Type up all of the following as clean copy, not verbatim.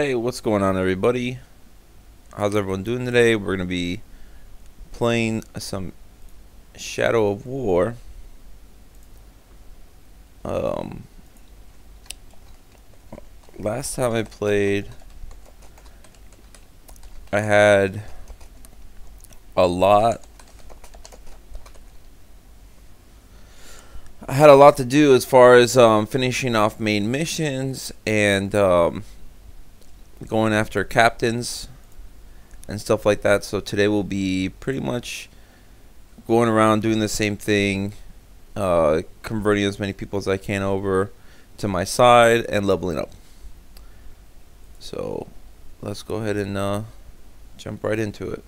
Hey, what's going on, everybody? How's everyone doing today? We're going to be playing some Shadow of War. Last time I played, I had a lot. I had a lot to do as far as finishing off main missions and going after captains and stuff like that. So today we'll be pretty much going around doing the same thing, converting as many people as I can over to my side and leveling up. So let's go ahead and jump right into it.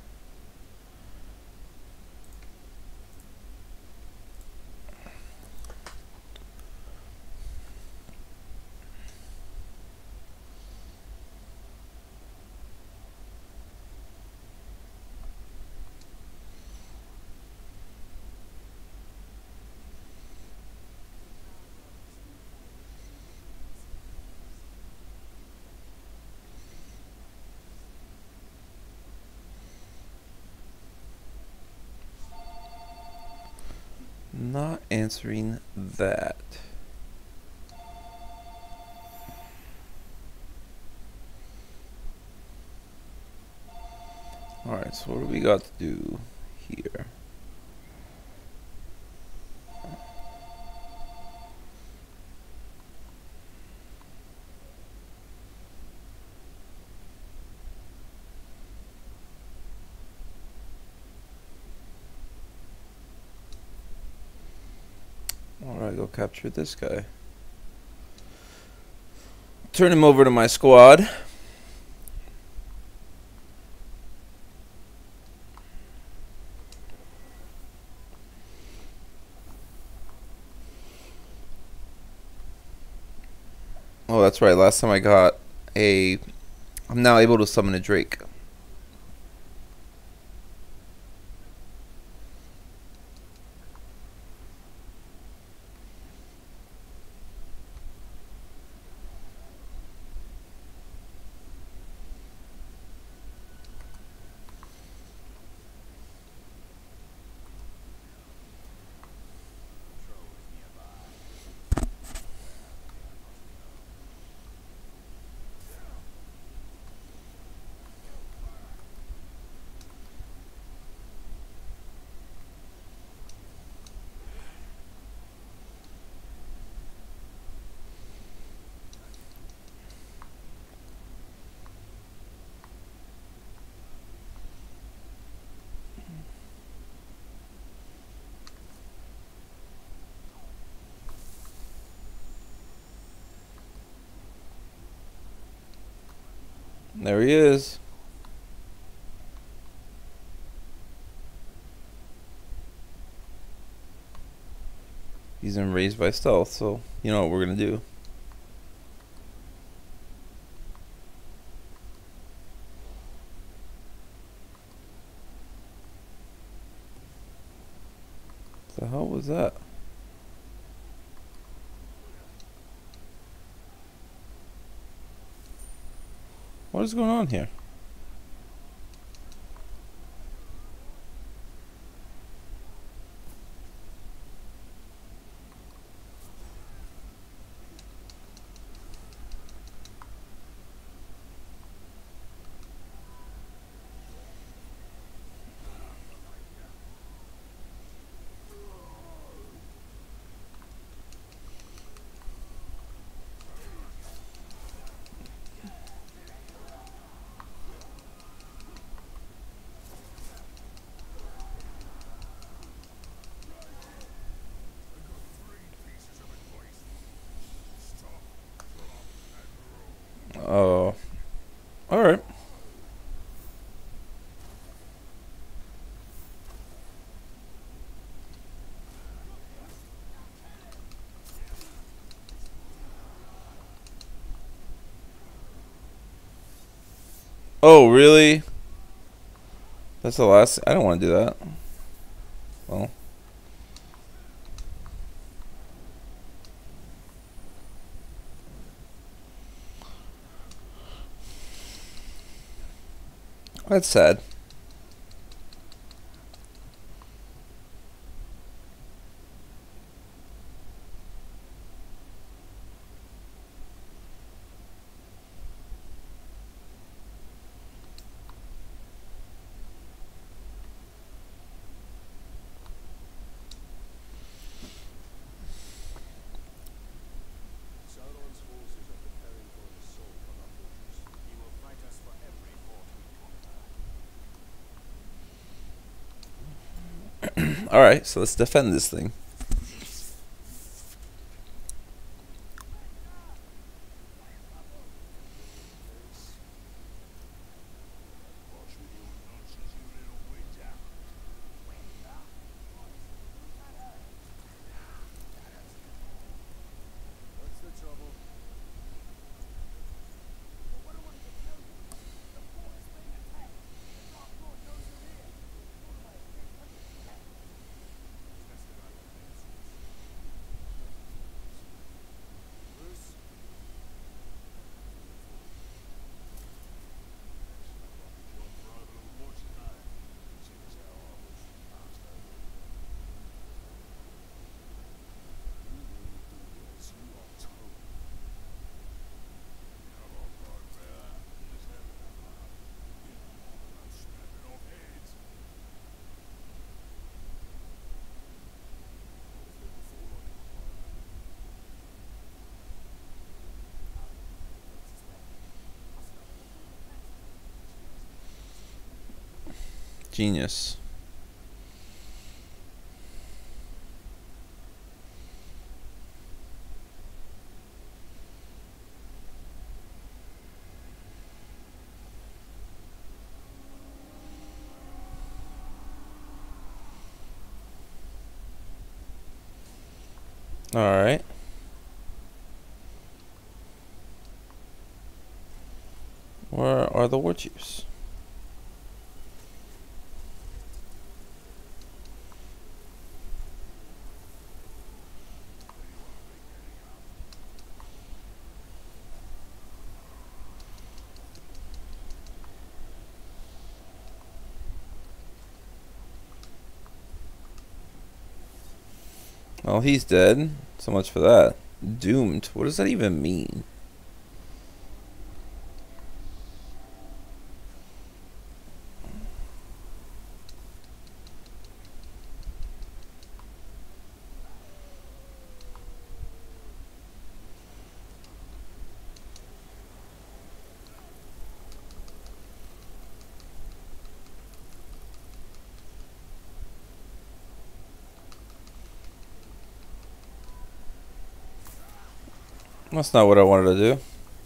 Not answering that. Alright, so what do we got to do here? Alright, go capture this guy. Turn him over to my squad. Oh, that's right. Last time I got a... I'm now able to summon a Drake. There he is. He's been raised by stealth, so you know what we're gonna do. What the hell was that? What is going on here? Oh, all right. Oh, really? That's the last. I don't want to do that. Well. That's sad. Alright, so let's defend this thing. Genius. Alright. Where are the war chiefs? Well, he's dead. So much for that. Doomed. What does that even mean? That's not what I wanted to do.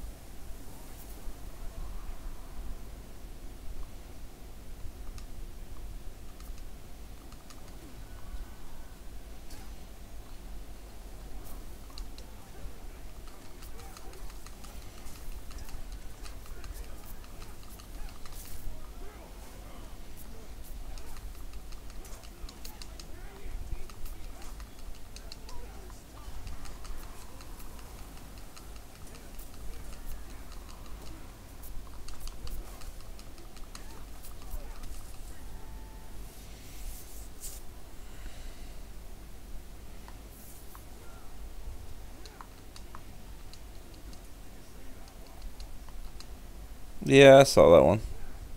Yeah, I saw that one.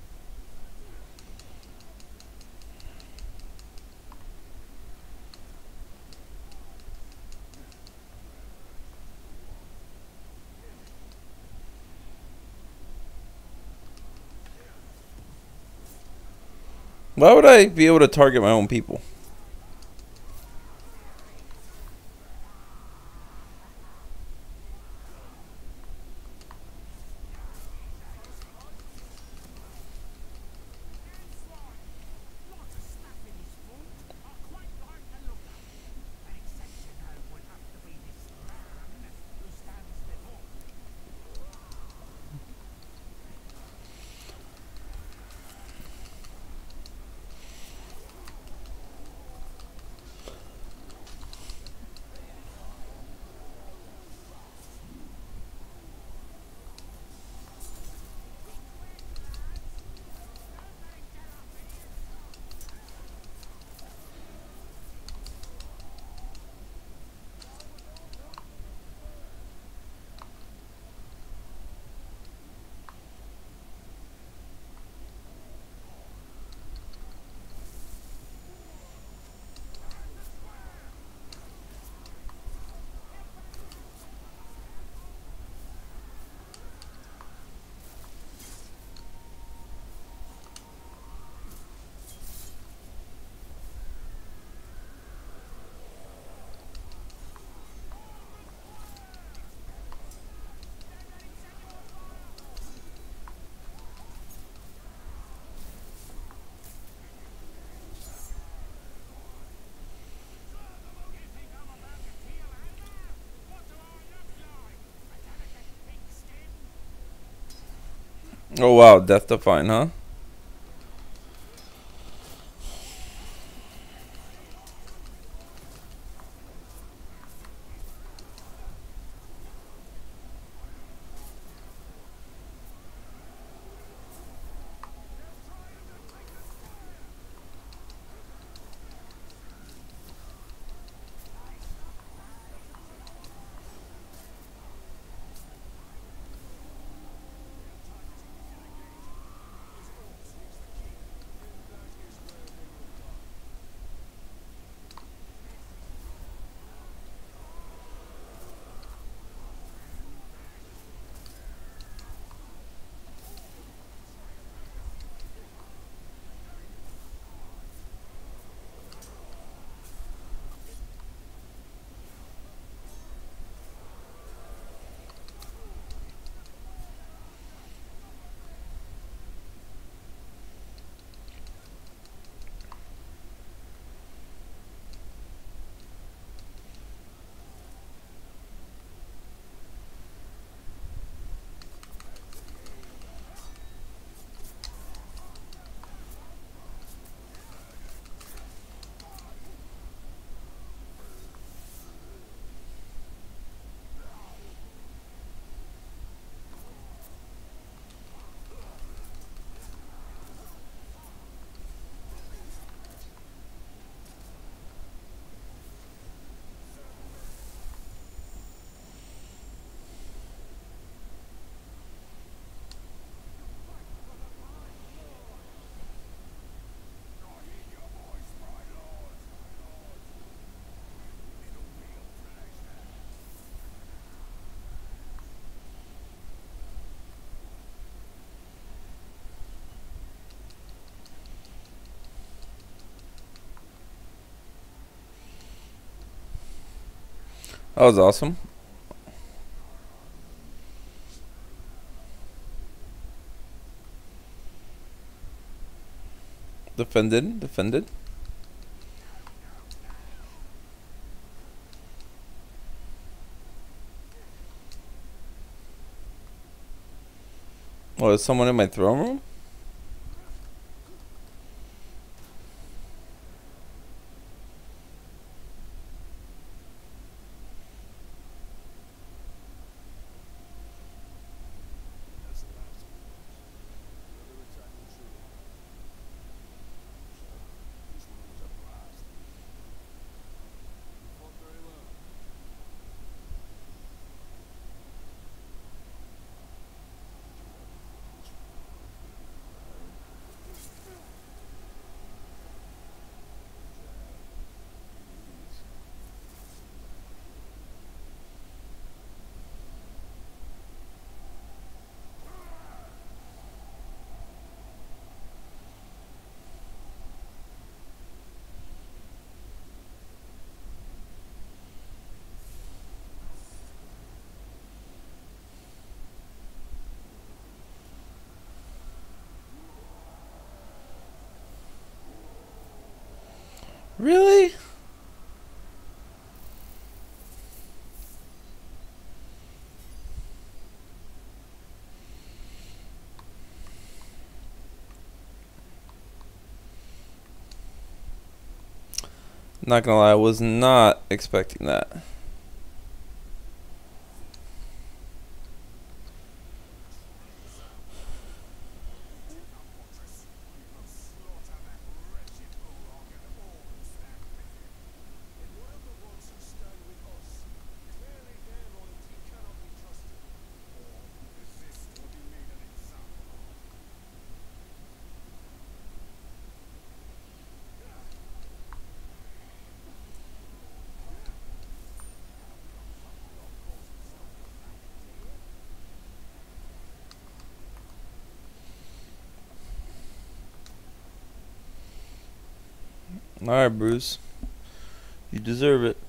Why would I be able to target my own people? Oh wow, death defying, huh? That was awesome. Defended. Oh, is someone in my throne room? Really? Not gonna lie, I was not expecting that. Alright, Bruce. You deserve it.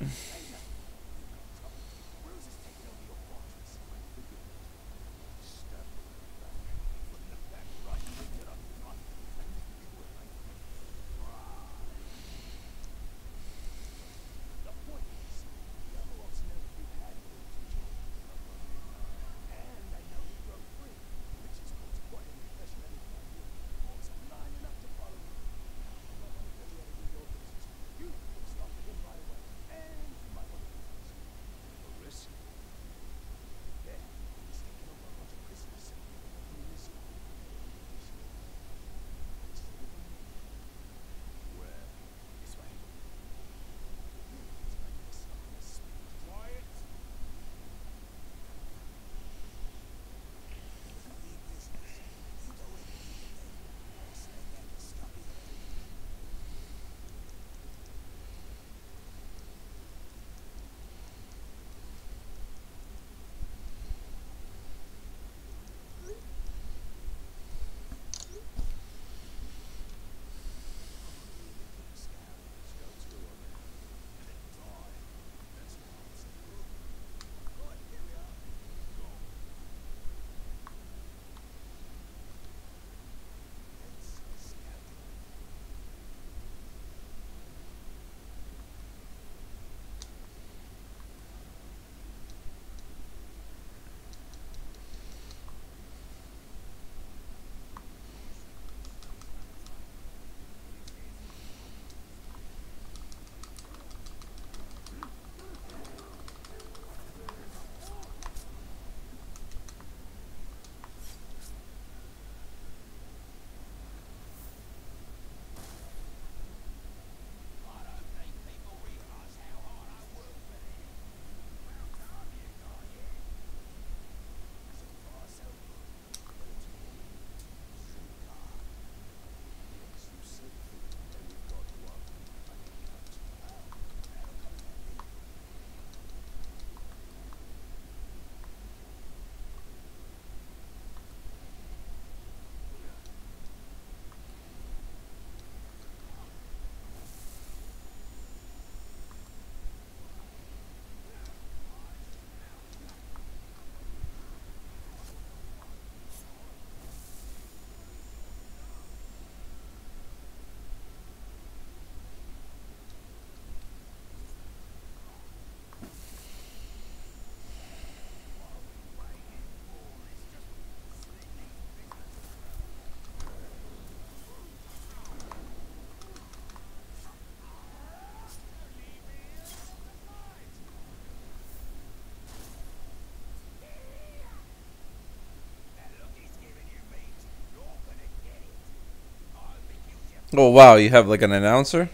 Oh wow, you have like an announcer?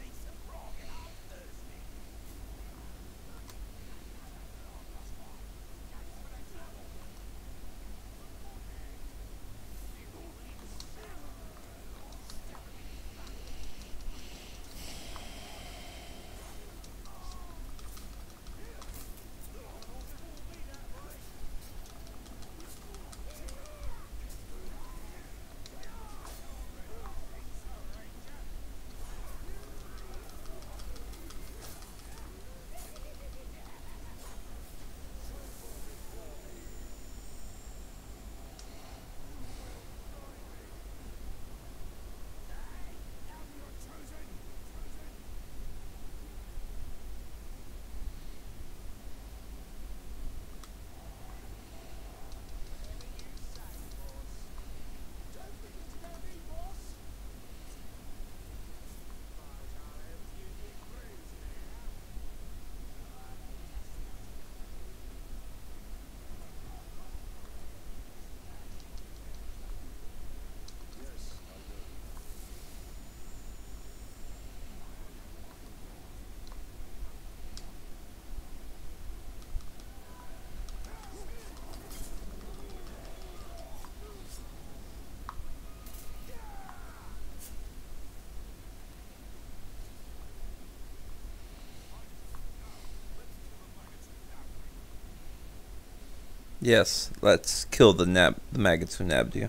Yes, let's kill the maggots who nabbed you.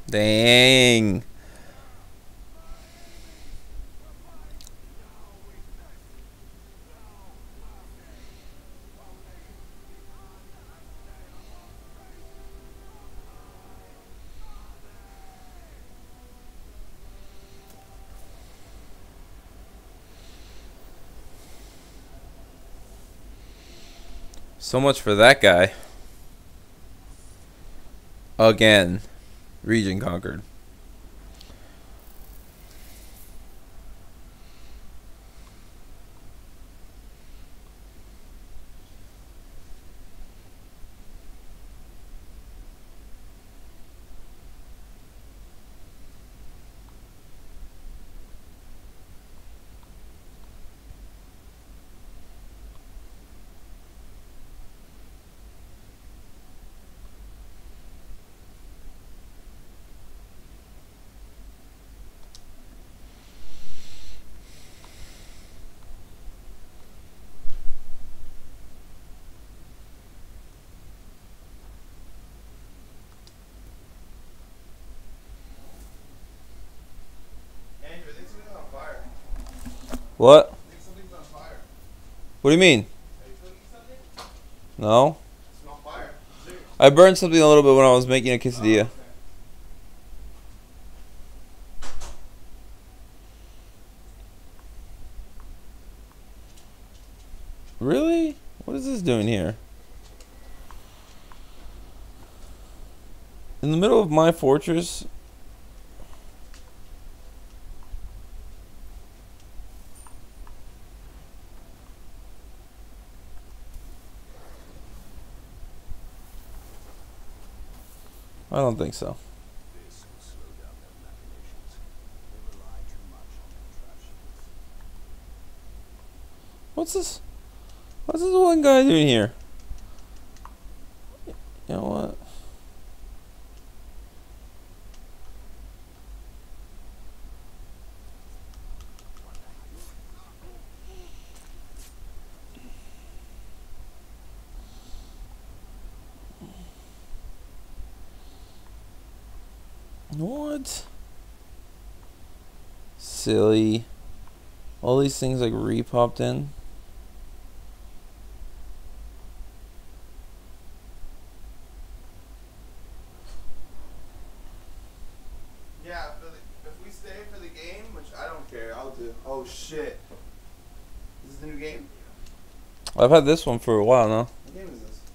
Dang. So much for that guy. Again. Region conquered. What? I think something's on fire. What do you mean? Are you cooking something? No. It's on fire. Serious. I burned something a little bit when I was making a quesadilla. Okay. Really? What is this doing here? In the middle of my fortress? I don't think so. This will slow down their machinations. They rely too much on their trash heaps. What's this? What's this one guy doing here? You know what? What? Silly. All these things like re-popped in. Yeah, if we stay for the game, which I don't care, I'll do. Oh shit. This is the new game? I've had this one for a while now. What game is this?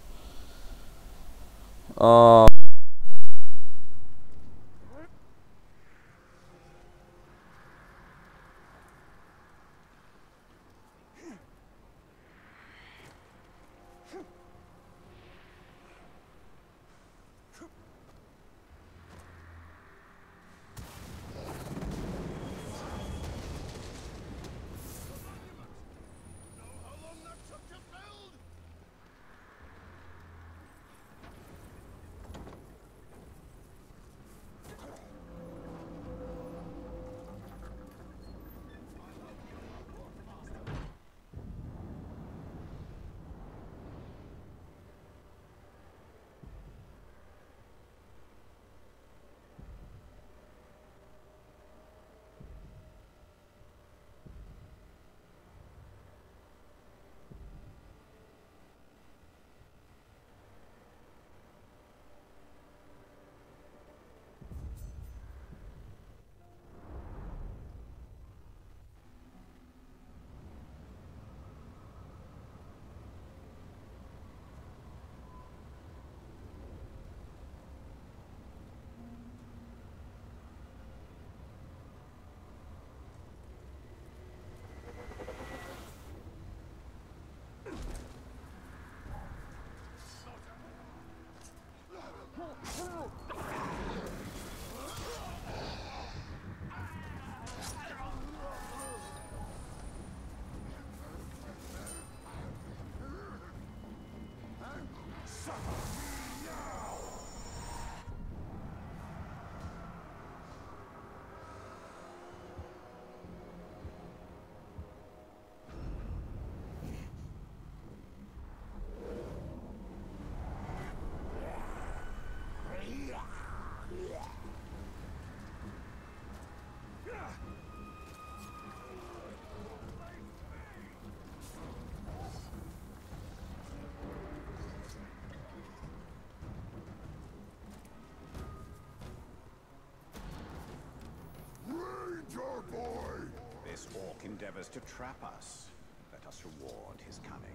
endeavors to trap us. Let us reward his cunning.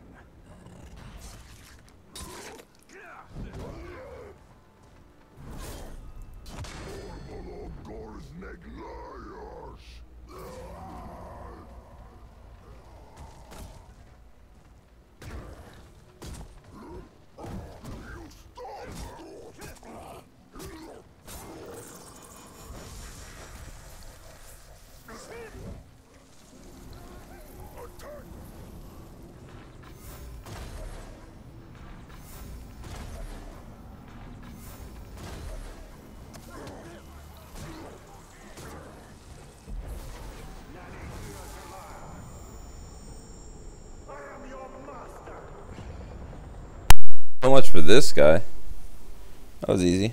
So much for this guy. That was easy.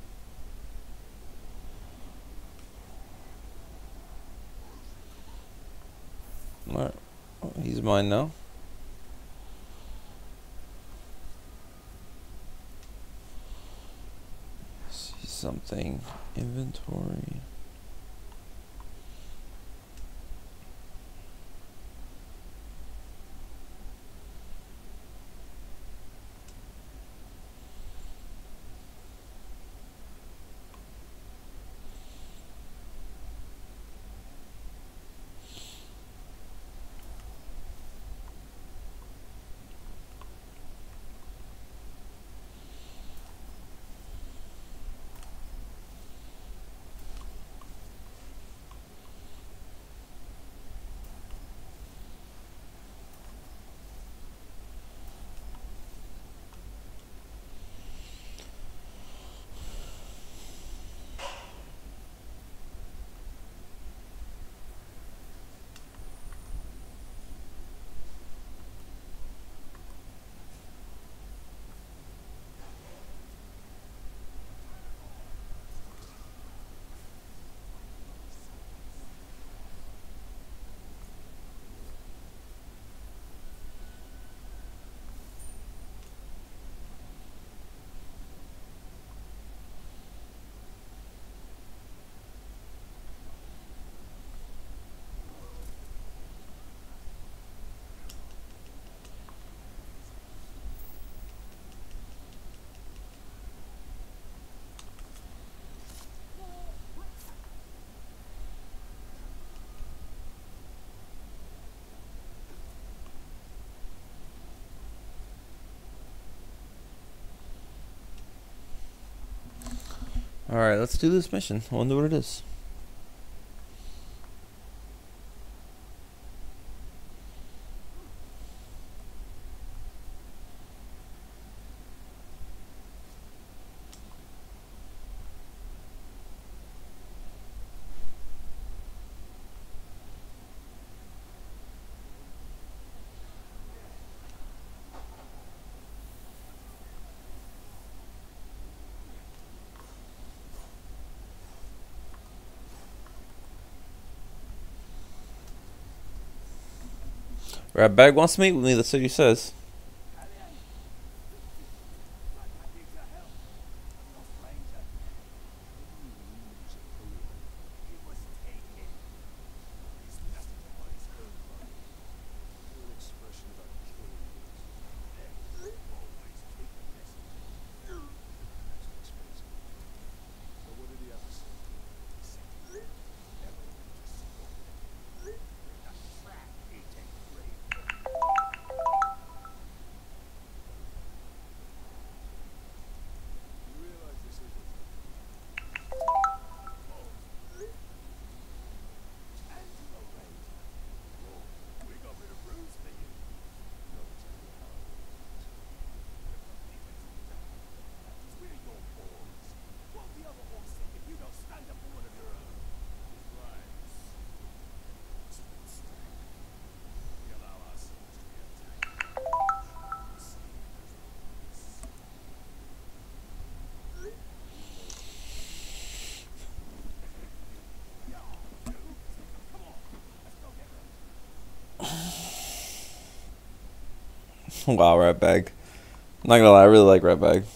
Alright. Oh, he's mine now. See something. Inventory. Alright, let's do this mission. I wonder what it is. Rat Bag wants to meet with me, that's what he says. Wow, Rat Bag. I'm not gonna lie, I really like Rat Bag.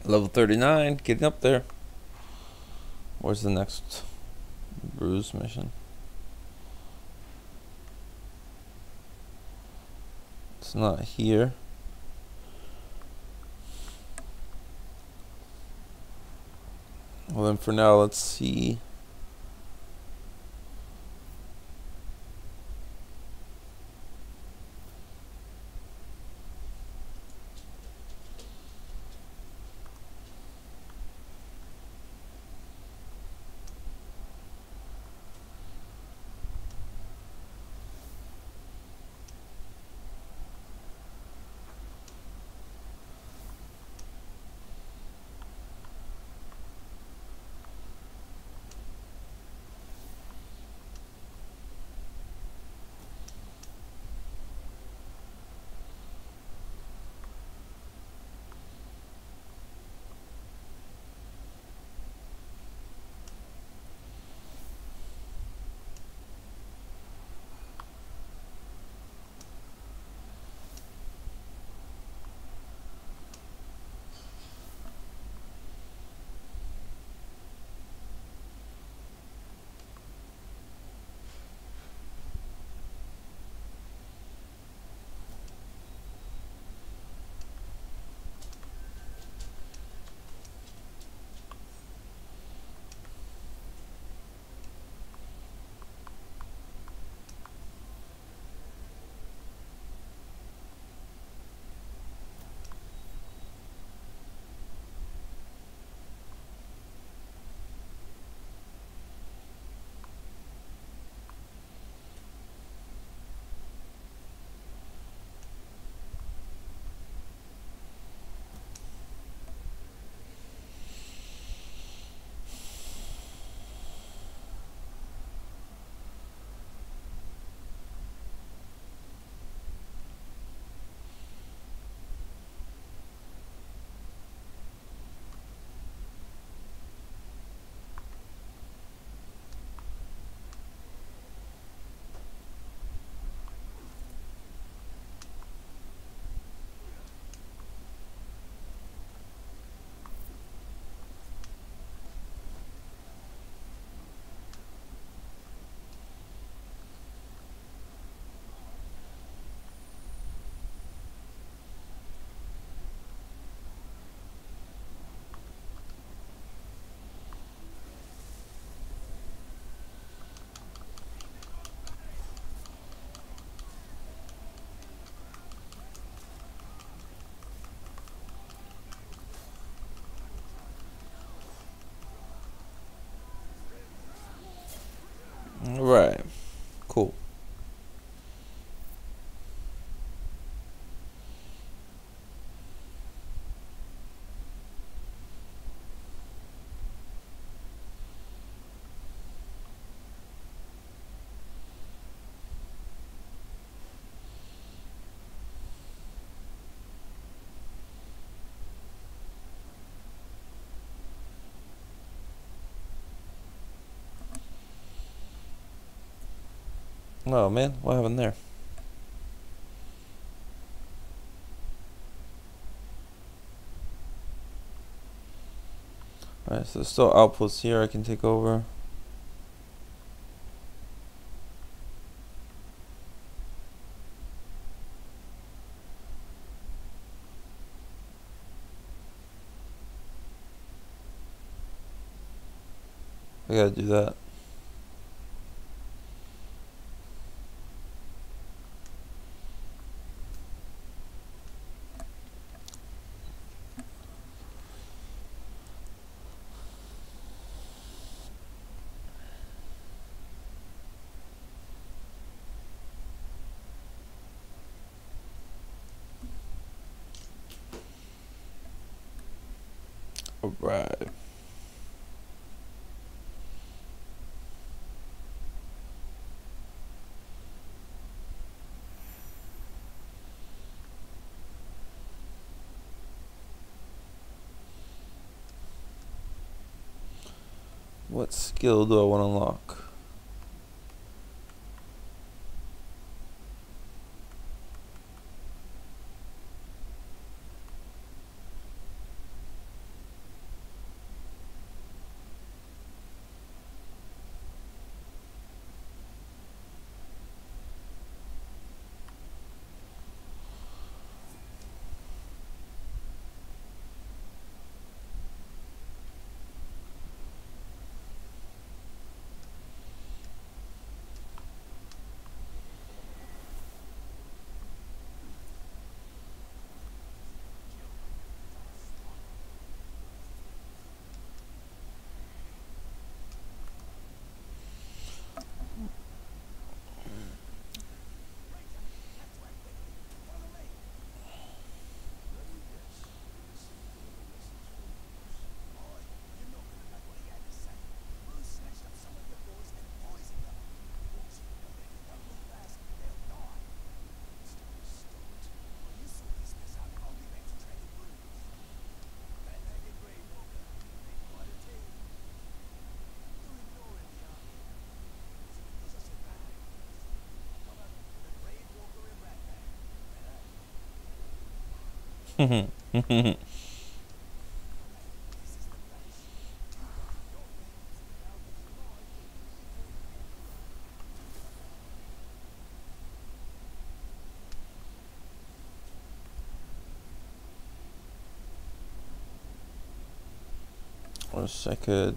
Level 39, getting up there. Where's the next bruise mission? It's not here. Well, then for now, let's see. Alright, cool. Oh man, what happened there? Alright, so there's still outposts here I can take over. I gotta do that. Alright. What skill do I want to unlock? Wish I could.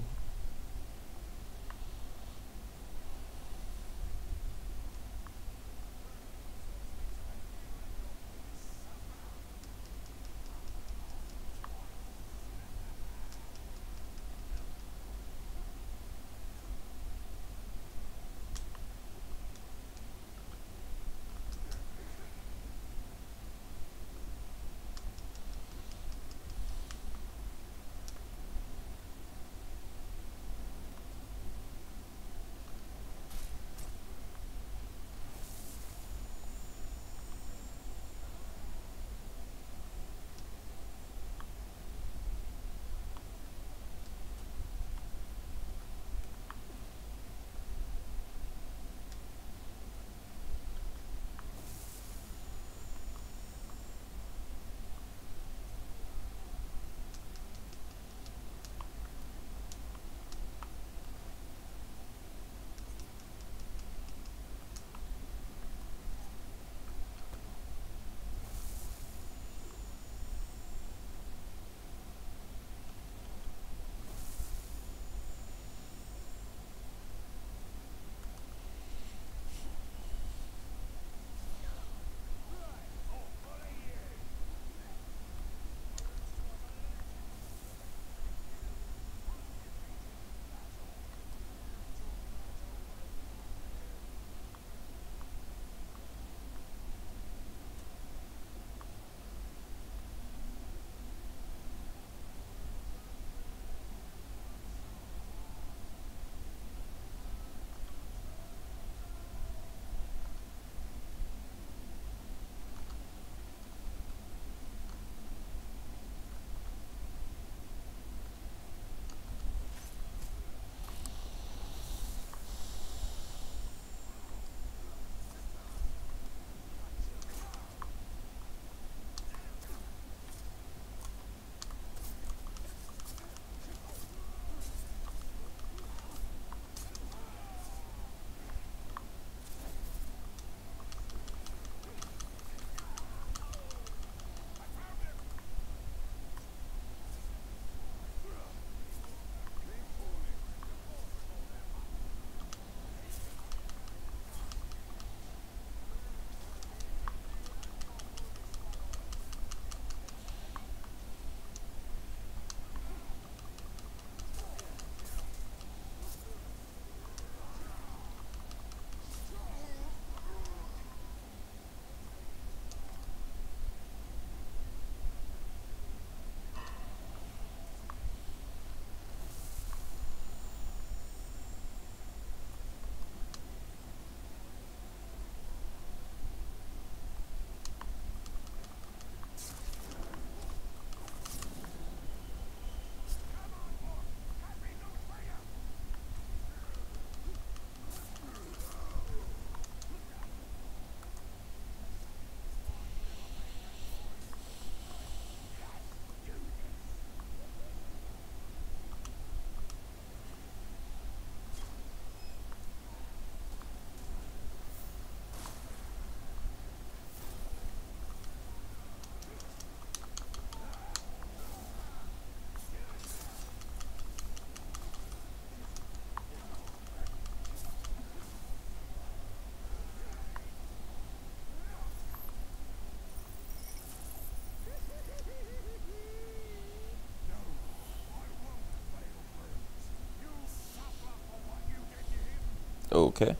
Okay.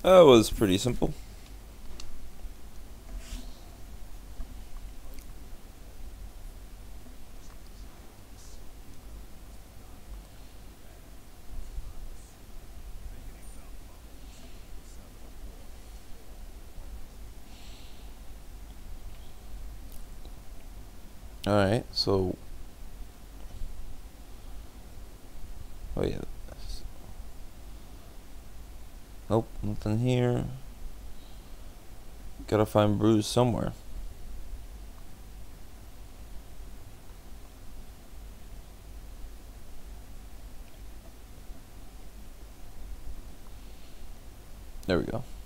That was pretty simple. Alright, so... Oh yeah. Nope, nothing here. Gotta find Bruce somewhere. There we go.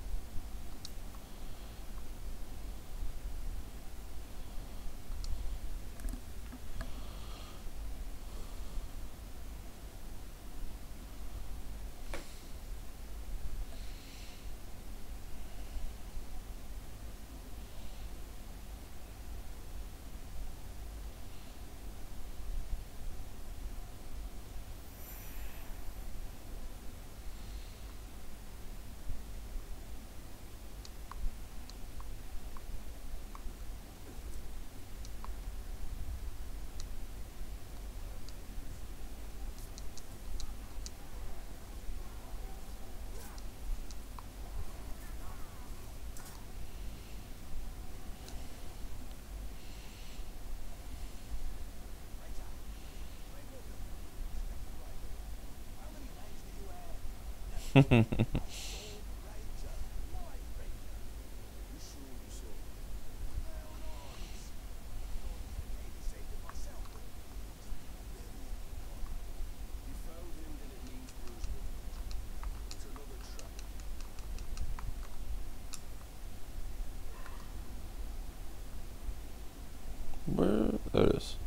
Where? There it is.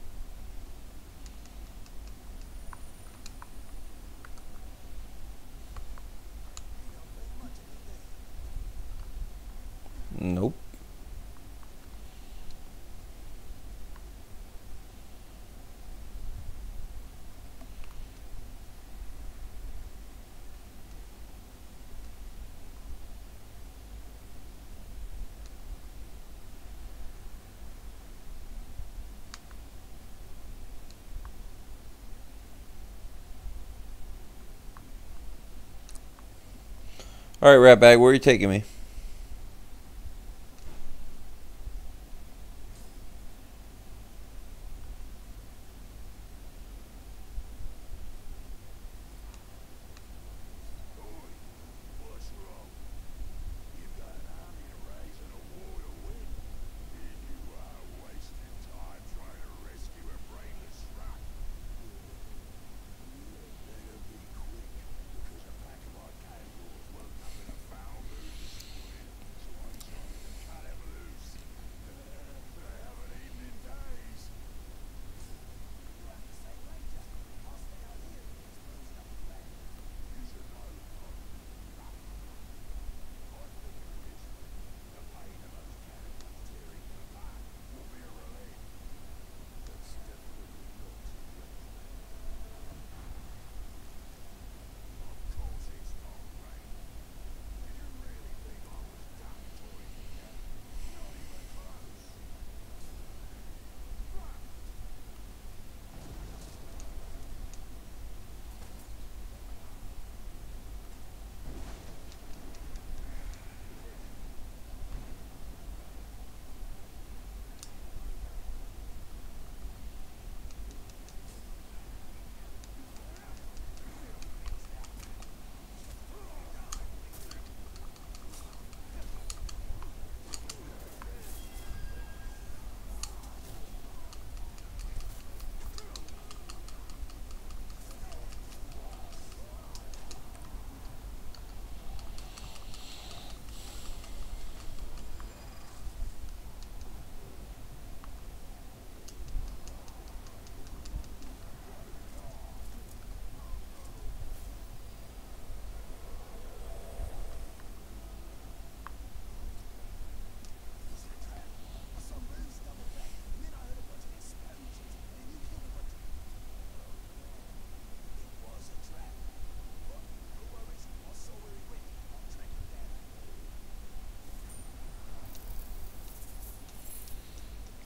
Nope. Alright, Ratbag, where are you taking me?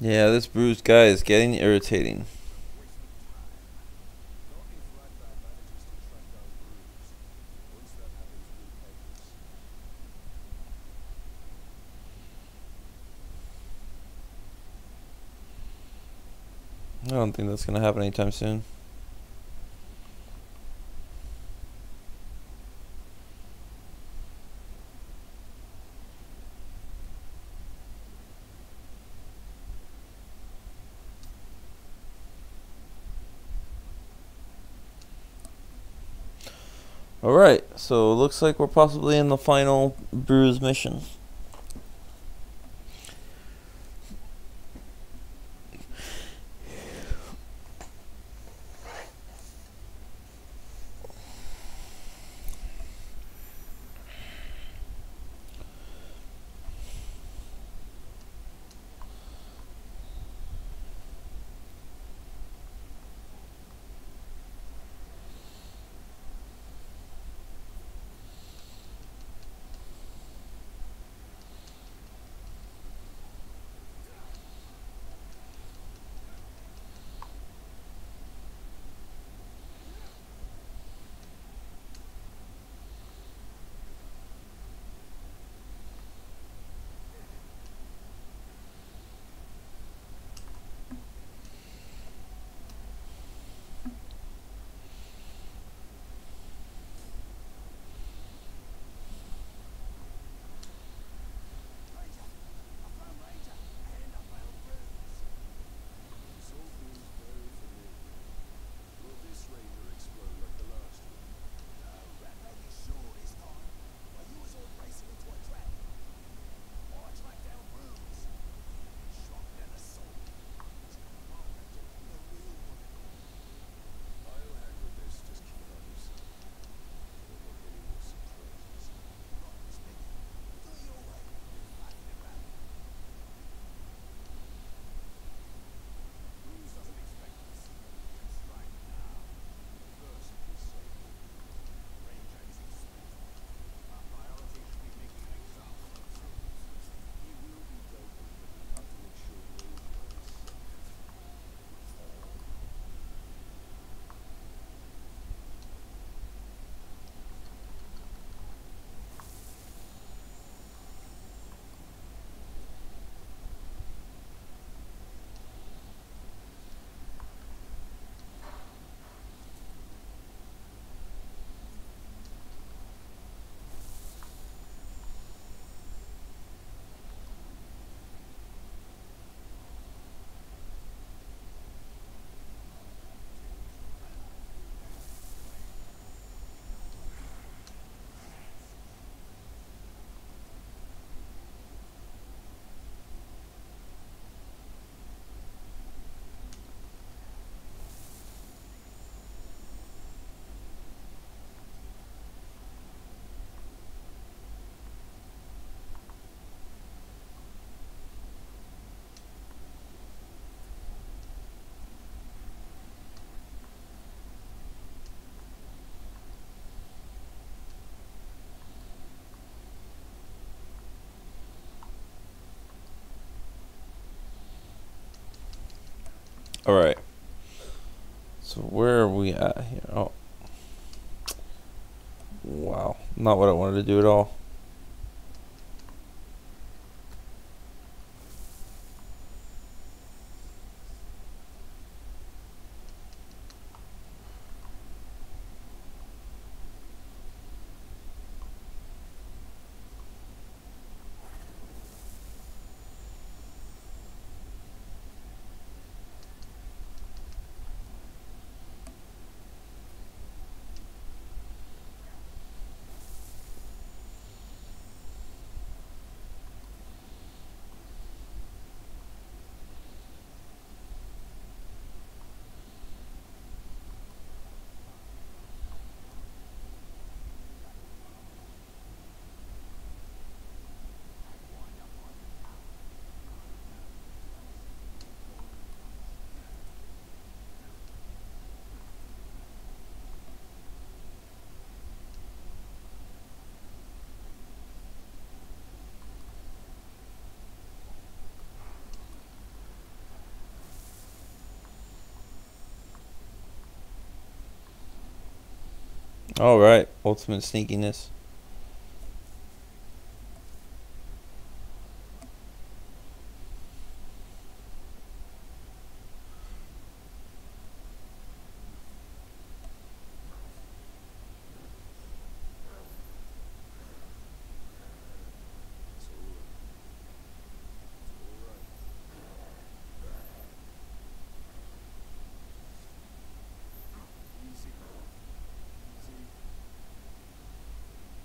Yeah, this bruised guy is getting irritating. Wasting time. Not if Ragnar manages to track down Bruce. Once that happens, we'll pay this. I don't think that's gonna happen anytime soon. Alright, so it looks like we're possibly in the final bruise mission. Ranger! I found Ranger! And I found Bruce! This all feels very familiar. Will this Ranger explode like the last one? No, Rat, make it sure this time. While you was all racing into a trap. I tracked down Bruce. Sharp leather soul. I'll have to be the real one. I'll handle this. Just keep it on yourself. Don't want any more surprises. Right, Smithy. Do it your way. Fighting it right. Bruce doesn't expect to see us right now. First, his safety. Ranger is expensive. Our priority should be making an example of Bruce. He will be dealt with, but we have to make sure Ranger is safe. Alright. So where are we at here? Oh. Wow. Not what I wanted to do at all. All right, ultimate sneakiness. It's all right. It's all right. Easy. Easy.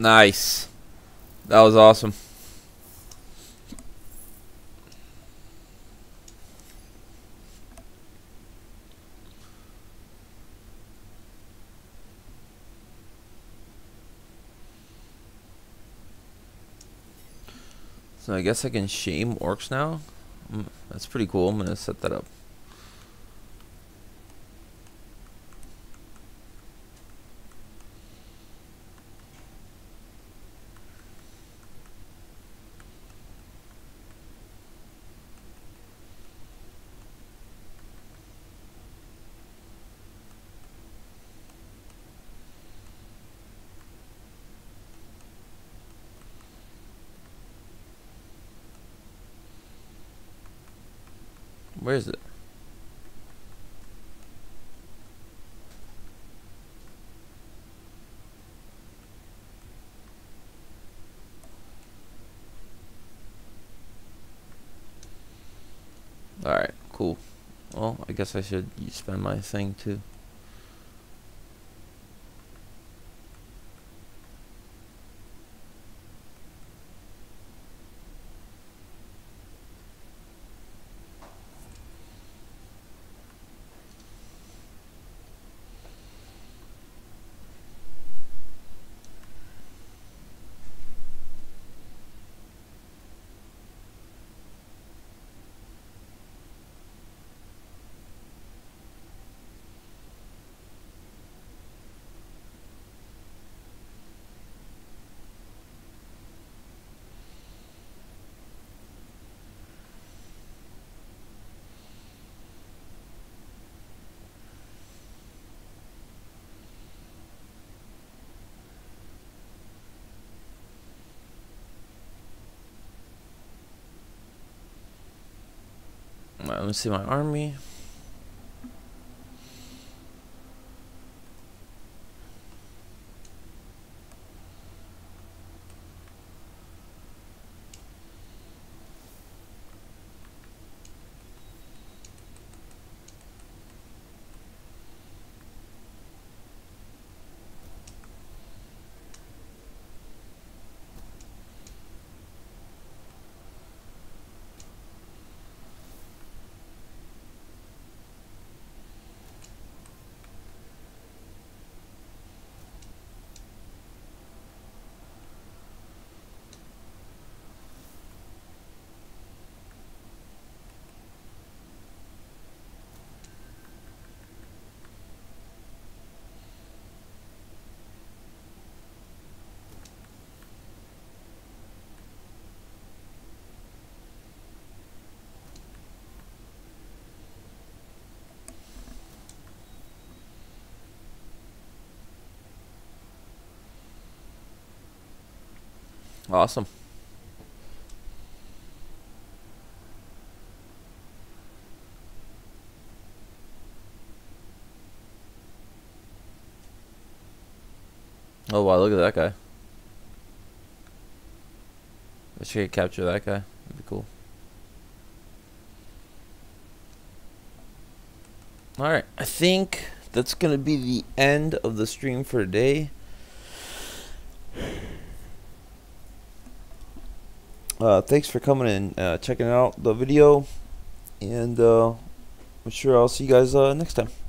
Nice. That was awesome. So I guess I can shame orcs now. That's pretty cool. I'm gonna set that up. Where is it? Alright, cool. Well, I guess I should spend my thing too. Alright, let me see my army. Awesome. Oh wow, look at that guy. I should capture that guy. That'd be cool. Alright, I think that's gonna be the end of the stream for today. Thanks for coming and checking out the video, and I'm sure I'll see you guys next time.